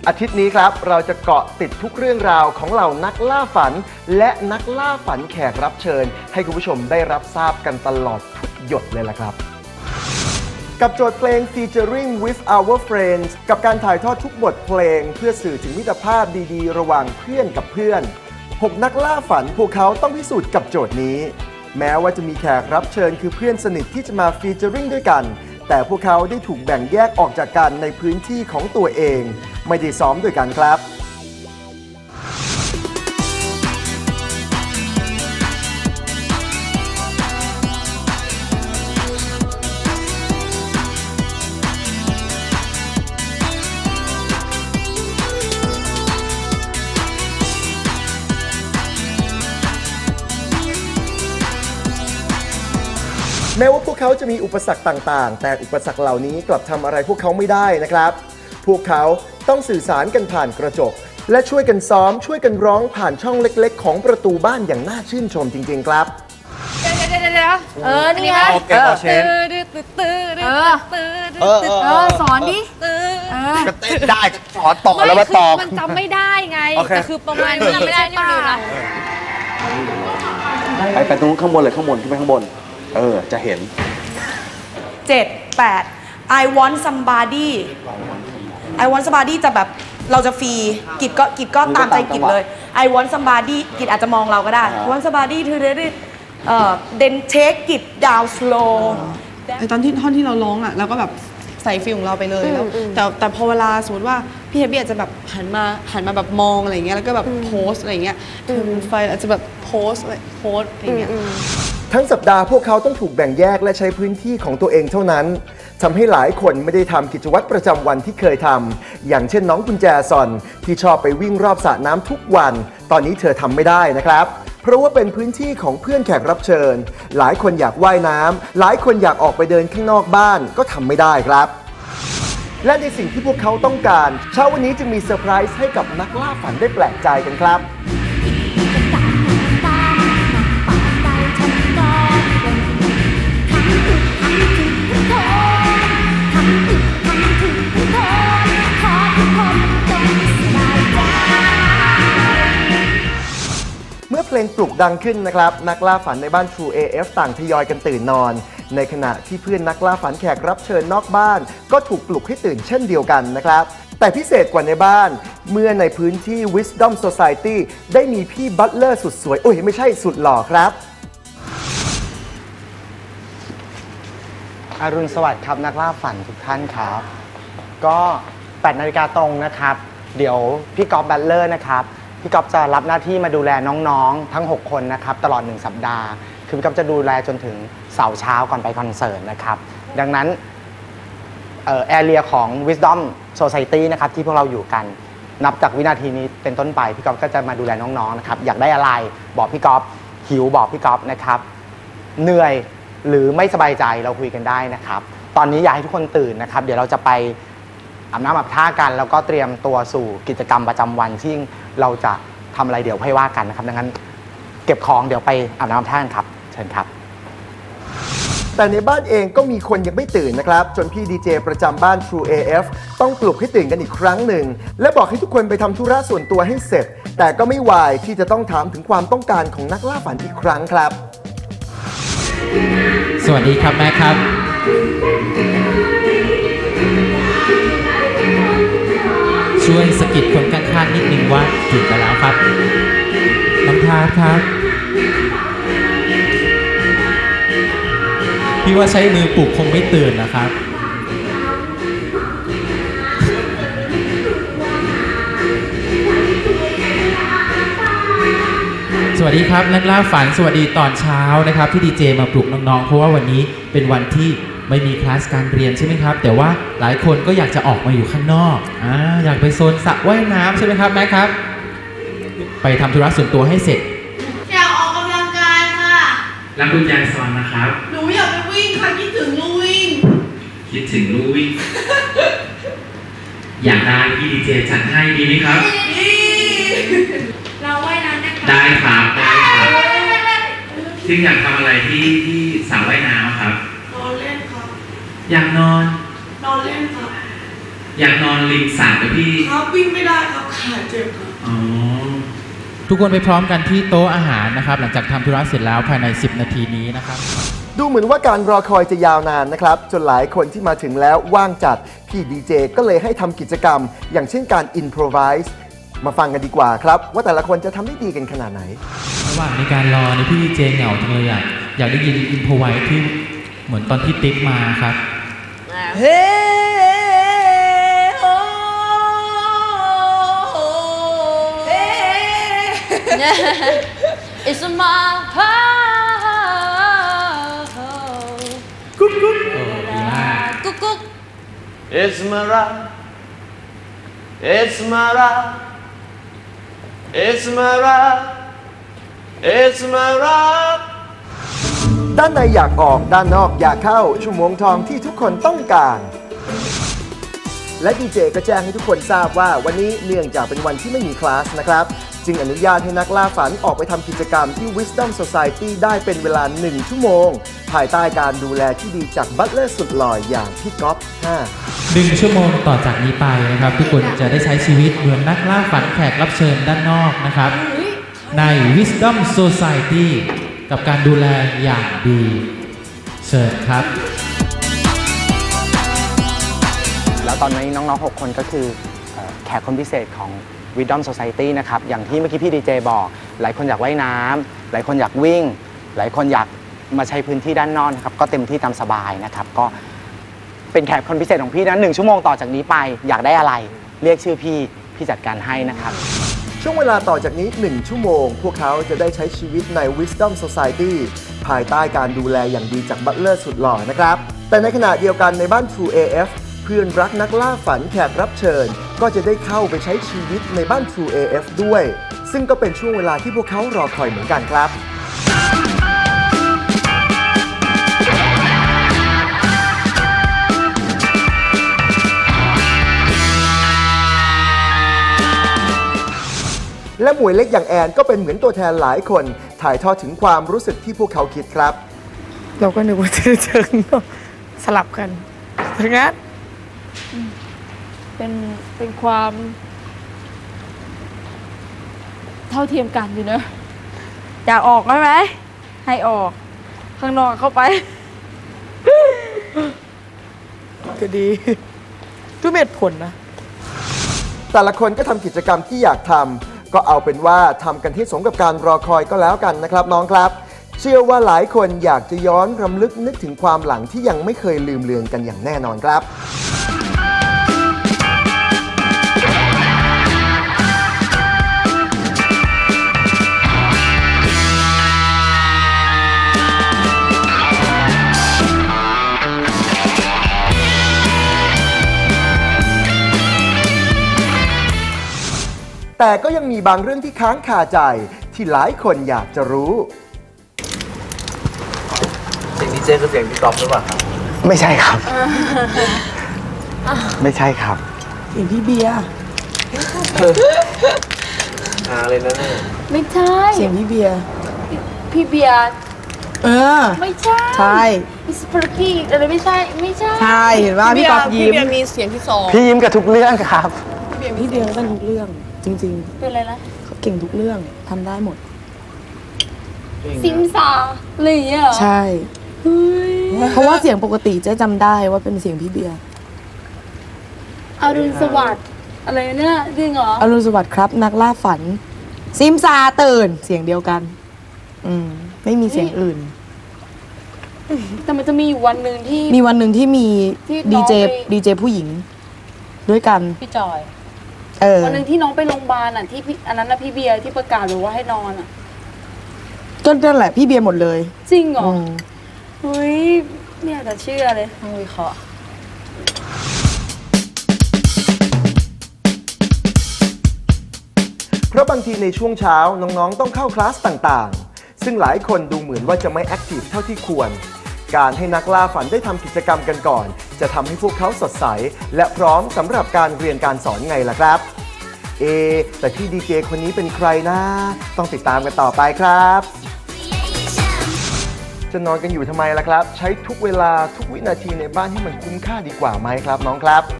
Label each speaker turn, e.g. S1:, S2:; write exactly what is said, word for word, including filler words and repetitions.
S1: อาทิตย์นี้ครับเราจะเกาะติดทุกเรื่องราวของเหล่านักล่าฝันและนักล่าฝันแขกรับเชิญให้คุณผู้ชมได้รับทราบกันตลอดทุกหยดเลยล่ะครับกับโจทย์เพลง featuring with our friends กับการถ่ายทอดทุกบทเพลงเพื่อสื่อถึงมิตรภาพดีๆระหว่างเพื่อนกับเพื่อนหกนักล่าฝันพวกเขาต้องพิสูจน์กับโจทย์นี้แม้ว่าจะมีแขกรับเชิญคือเพื่อนสนิทที่จะมา featuring ด้วยกันแต่พวกเขาได้ถูกแบ่งแยกออกจากกันในพื้นที่ของตัวเองไม่ได้ซ้อมด้วยกันครับแม้ว่าพวกเขาจะมีอุปสรรคต่างๆแต่อุปสรรคเหล่านี้กลับทำอะไรพวกเขาไม่ได้นะครับพวกเขาต้องสื่อสารกันผ่านกระจกและช่วยกันซ้อมช่วยกันร้องผ่านช่องเล็กๆของประตูบ้านอย่างน่าชื่นชมจริงๆครับ
S2: เดี๋ยวเดี๋ยวเดี๋ยวเออนี่ไง
S3: โอเคโอเค
S2: เออเออเออสอนดิ
S3: ก็เต้นได้สอนต่อแล้วมาต่อ
S2: มันจำไม่ได้ไงแต่คือประมาณนี้ไม่ได้นี่ดูนะ
S3: ไปไปตรงข้างบนเลยข้างบนขึ้นไปข้างบนเออจะเห็น
S4: เจ็ด แปด I want somebody I want somebody จะแบบเราจะฟรีกิจก็กิจก็ตามใจกิจเลย I want somebody กิจอาจจะมองเราก็ได้ I want somebody toเอ่อ then take กิจ down slow
S5: ตอนที่ท่อนที่เราร้องอ่ะเราก็แบบใส่ฟิลของเราไปเลยแล้วแต่แต่พอเวลาสมมติว่าพี่เฮบี้อาจจะแบบหันมาหันมาแบบมองอะไรเงี้ยแล้วก็แบบโพสอะไรเงี้ยเธอเป็นไฟอาจจะแบบโพสอะไรโพสอะไรเงี้ย
S1: ทั้งสัปดาห์พวกเขาต้องถูกแบ่งแยกและใช้พื้นที่ของตัวเองเท่านั้นทำให้หลายคนไม่ได้ทำกิจวัตรประจำวันที่เคยทำอย่างเช่นน้องกุญแจซอนที่ชอบไปวิ่งรอบสระน้ำทุกวันตอนนี้เธอทำไม่ได้นะครับเพราะว่าเป็นพื้นที่ของเพื่อนแขกรับเชิญหลายคนอยากว่ายน้ำหลายคนอยากออกไปเดินข้างนอกบ้านก็ทำไม่ได้ครับและในสิ่งที่พวกเขาต้องการเช้าวันนี้จึงมีเซอร์ไพรส์ให้กับนักล่าฝันได้แปลกใจกันครับเมื่อเพลงปลุกดังขึ้นนะครับนักล่าฝันในบ้าน True เอ เอฟ ต่างทยอยกันตื่นนอนในขณะที่เพื่อนนักล่าฝันแขกรับเชิญนอกบ้านก็ถูกปลุกให้ตื่นเช่นเดียวกันนะครับแต่พิเศษกว่าในบ้านเมื่อในพื้นที่ Wisdom Society ได้มีพี่บัตเลอร์สุดสวยโอ้ยไม่ใช่สุดหล่อครับ
S6: อรุณสวัสดิ์ครับนักล่าฝันทุกท่านครับก็แปดนาฬิกาตรงนะครับเดี๋ยวพี่ก๊อฟบัตเลอร์นะครับพี่ก๊อฟจะรับหน้าที่มาดูแลน้องๆทั้งหกคนนะครับตลอดหนึ่งสัปดาห์คือพี่ก๊อฟจะดูแลจนถึงเสาร์เช้าก่อนไปคอนเสิร์ตนะครับดังนั้นเอ่อแอเรียของ Wisdom Society นะครับที่พวกเราอยู่กันนับจากวินาทีนี้เป็นต้นไปพี่ก๊อฟก็จะมาดูแลน้องๆนะครับอยากได้อะไรบอกพี่ก๊อฟหิวบอกพี่ก๊อฟนะครับเหนื่อยหรือไม่สบายใจเราคุยกันได้นะครับตอนนี้อยากให้ทุกคนตื่นนะครับเดี๋ยวเราจะไปอาบน้ำอาบท่ากันแล้วก็เตรียมตัวสู่กิจกรรมประจำวันที่เราจะทำอะไรเดี๋ยวให้ว่ากันนะครับดังนั้นเก็บของเดี๋ยวไปอาบน้ำอาบท่ากันครับเชิญครับ
S1: แต่ในบ้านเองก็มีคนยังไม่ตื่นนะครับจนพี่ดีเจประจำบ้าน True เอ เอฟ ต้องปลุกให้ตื่นกันอีกครั้งหนึ่งและบอกให้ทุกคนไปทำธุระส่วนตัวให้เสร็จแต่ก็ไม่วายที่จะต้องถามถึงความต้องการของนักล่าฝันอีกครั้งครับ
S7: สวัสดีครับแม่ครับช่วยสะกิดคนข้างๆนิดนึงว่าถึงกันแล้วครับน้ำทาครับพี่ว่าใช้มือปลุกคงไม่ตื่นนะครับสวัสดีครับนักล่าฝันสวัสดีตอนเช้านะครับที่ดีเจมาปลุกน้องๆเพราะว่าวันนี้เป็นวันที่ไม่มีคลาสการเรียนใช่ไหมครับแต่ว่าหลายคนก็อยากจะออกมาอยู่ข้างนอกอ่าอยากไปโซนสระว่ายน้ำใช่ไหมครับแม่ครับไปทำธุระส่วนตัวให้เสร็จ
S8: อยากออกกำลังกายค่ะ
S7: รับกุญแจสอนนะครับ
S8: หนูอยากไปวิ่งค่ะคิดถึงลู่วิ่ง
S7: คิดถึงลู่วิ่ง อยากได้พี่ดีเจจัดให้ดีไหมครับ
S8: เราว่ายน้ำนะคะ
S7: ได้ครับได้ครับซึ่งอยากทำอะไรที่ที่สระว่ายน้ำครับ
S8: นอนเล่นครับ
S7: อยากนอน
S8: นอนเล่นครับ
S7: อยากนอนริมสระกับพี่
S8: ครับวิ่งไม่ได้ครับขาเจ็บครับ
S7: อ๋อทุกคนไปพร้อมกันที่โต๊ะอาหารนะครับหลังจากทำธุระเสร็จแล้วภายในสิบนาทีนี้นะครับ
S1: ดูเหมือนว่าการรอคอยจะยาวนานนะครับจนหลายคนที่มาถึงแล้วว่างจัดพี่ดีเจก็เลยให้ทำกิจกรรมอย่างเช่นการอินโพรไวส์มาฟังกันดีกว่าครับว่าแต่ละคนจะทำได้ดีกันขนาดไหน
S7: ระหว่างในการรอในพี่ดีเจเหงาจังเลยอ่ะอยากได้ยินอินโพรไวส์ที่เหมือนตอนที่ติ๊กมาครับ
S4: เฮ้โอ้It's my heart
S1: กุ๊กกุ๊ก
S7: โอ้ดีมาก
S4: กุ๊กกุ๊ก
S3: It's my love It's my love It's my love It's my love
S1: ด้านในอยากออกด้านนอกอยากเข้าชั่วโมงทองที่ทุกคนต้องการและดีเจก็แจ้งให้ทุกคนทราบว่าวันนี้เนื่องจากเป็นวันที่ไม่มีคลาสนะครับจึงอนุญาตให้นักล่าฝันออกไปทำกิจกรรมที่ Wisdom Society ได้เป็นเวลาหนึ่งชั่วโมงภายใต้การดูแลที่ดีจากบัตเลอร์สุดหล่ออย่างพี่ก๊อฟห้า
S7: หนึ่งชั่วโมงต่อจากนี้ไปนะครับทุกคนจะได้ใช้ชีวิตเหมือนนักล่าฝันแขกรับเชิญด้านนอกนะครับใน Wisdom Society กับการดูแลอย่างดีเชิญครับ
S6: แล้วตอนนี้น้องๆหกคนก็คือแขกคนพิเศษของ Wisdom Society นะครับอย่างที่เมื่อกี้พี่ดีเจบอกหลายคนอยากว่ายน้ำหลายคนอยากวิ่งหลายคนอยากมาใช้พื้นที่ด้านนอกครับก็เต็มที่ตามสบายนะครับก็เป็นแขกคนพิเศษของพี่นะหนึ่งชั่วโมงต่อจากนี้ไปอยากได้อะไรเรียกชื่อพี่พี่จัดการให้นะครับ
S1: ช่วงเวลาต่อจากนี้หนึ่งชั่วโมงพวกเขาจะได้ใช้ชีวิตใน Wisdom Society ภายใต้การดูแลอย่างดีจากบัตเลอร์สุดหล่อนะครับแต่ในขณะเดียวกันในบ้าน True เอ เอฟ เพื่อนรักนักล่าฝันแขกรับเชิญก็จะได้เข้าไปใช้ชีวิตในบ้าน True เอ เอฟ ด้วยซึ่งก็เป็นช่วงเวลาที่พวกเขารอคอยเหมือนกันครับและหมวยเล็กอย่างแอนก็เป็นเหมือนตัวแทนหลายคนถ่ายทอดถึงความรู้สึกที่พวกเขาคิดครับ
S2: เราก็นึกว่าจะเจอสลับกันถึงงั้นเป็นเป็นความเท่าเทียมกันอยู่เนอะอยากออกไหมไหมให้ออกข้างนอกเข้าไปก็ดีทุกเม็ดผลนะ
S1: แต่ละคนก็ทำกิจกรรมที่อยากทำก็เอาเป็นว่าทำกันที่สมกับการรอคอยก็แล้วกันนะครับน้องครับเชื่อว่าหลายคนอยากจะย้อนรำลึกนึกถึงความหลังที่ยังไม่เคยลืมเลือนกันอย่างแน่นอนครับแต่ก็ยังมีบางเรื่องที่ค้างคาใจที่หลายคนอยากจะรู้
S3: เสียงดีเจคือเสียงพี่ก๊อฟหรือเปล่าครับ
S6: ไม่ใช่ครับไม่ใช่ครับ
S2: เสียงพี่เบียร์
S3: หาเลยนะเนี่ย
S2: ไม่ใช่เสียงพี่เบียร์พี่เบียร์เออไม่ใช่ใช่มิสเปอร์กี้อะไรไม่ใช่ไม่ใช่ใช่เห็นว่าพี่ก๊อฟยิ้มพี่เบียร์มีเสียงที่สอง
S6: พี่ยิ้มกับทุกเรื่องครับ
S2: พี่เบียร์เล่นทุกเรื่องจริงๆเป็นอะไรนะเขาเก่งทุกเรื่องทำได้หมดซิมซาอะไรอย่างเงี้ยใช่เพราะว่าเสียงปกติจะจำได้ว่าเป็นเสียงพี่เบียร์อรุณสวัสดิ์อะไรเนี่ยจริงเหรออรุณสวัสดิ์ครับนักล่าฝันซิมซาตื่นเสียงเดียวกันอืมไม่มีเสียงอื่นแต่มันจะมีอยู่วันหนึ่งที่มีวันหนึ่งที่มีดีเจดีเจผู้หญิงด้วยกันพี่จอยวันหนึ่งที่น้องไปโรงพยาบาลอ่ะที่อันนั้นนะพี่เบียร์ที่ประกาศบอกว่าให้นอนอ่ะก็นั่นแหละพี่เบียร์หมดเลยจริงเหรอเฮ้ยเนี่ยแต่เชื่อเลยต้องวิเคราะห์
S1: เพราะบางทีในช่วงเช้าน้องๆต้องเข้าคลาสต่างๆซึ่งหลายคนดูเหมือนว่าจะไม่แอคทีฟเท่าที่ควรการให้นักล่าฝันได้ทำกิจกรรมกันก่อนจะทำให้พวกเขาสดใสและพร้อมสำหรับการเรียนการสอนไงล่ะครับเอแต่พี่ดีเจคนนี้เป็นใครนะต้องติดตามกันต่อไปครับจะนอนกันอยู่ทำไมล่ะครับใช้ทุกเวลาทุกวินาทีในบ้านให้มันคุ้มค่าดีกว่าไหมครับน้องครับ